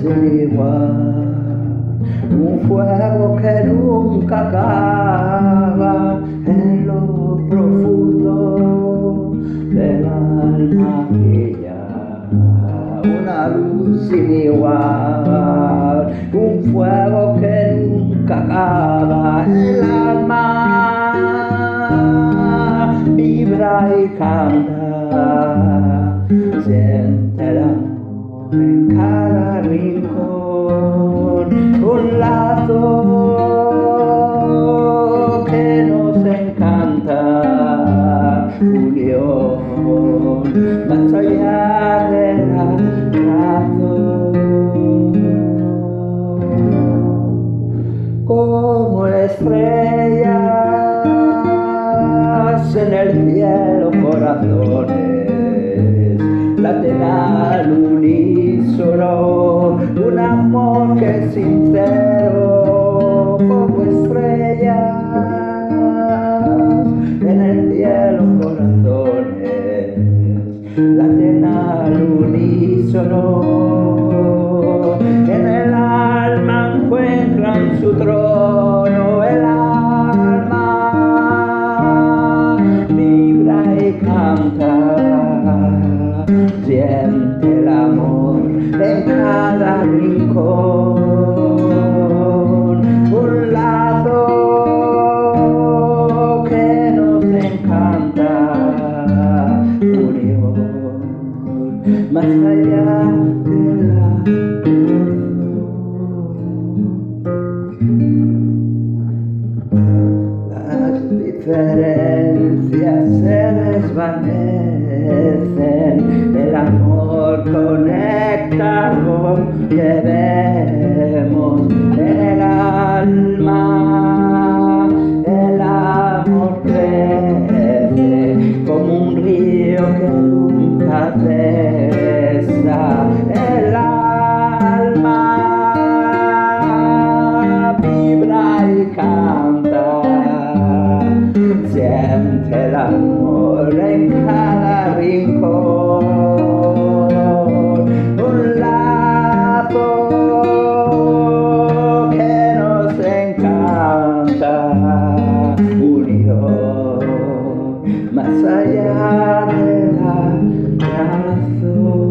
sin igual, un fuego que nunca acaba en lo profundo del alma mía. Una luz sin igual, un fuego que nunca acaba, el alma vibra y canta, siente el amor en cada rincón, un lazo que nos encanta, unión más allá de la razón, como estrellas en el cielo, corazones laten al unísono, un amor que es sincero, como estrellas en el cielo, corazones laten al unísono, en el alma encuentran su trono, el alma vibra y canta, siente el amor en cada rincón, un lazo que nos encanta, unión más allá de la razón. Las diferencias se desvanecen, el amor conecta lo que vemos en el alma, el amor crece como un río que nunca cesa, el alma vibra y canta, siente el amor en cada rincón, un lazo que nos encanta, unión más allá de la razón.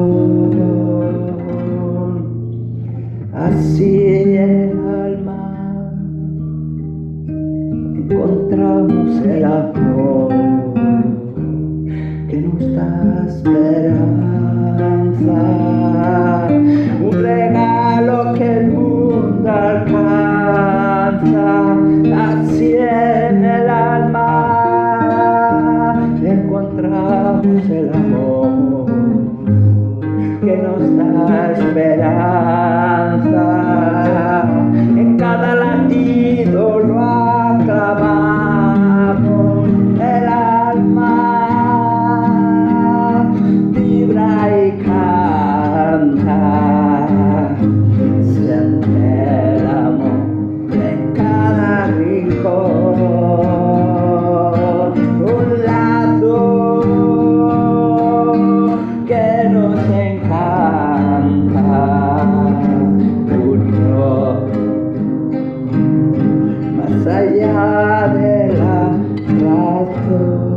Así en el alma encontramos el amor que nos da esperanza, un regalo que el mundo alcanza. Así en el alma encontramos el amor que nos da esperanza, en cada latido lo aclamamos, el alma vibra y canta, siente el amor en cada rincón, un lazo que nos encanta, unión más allá de la razón.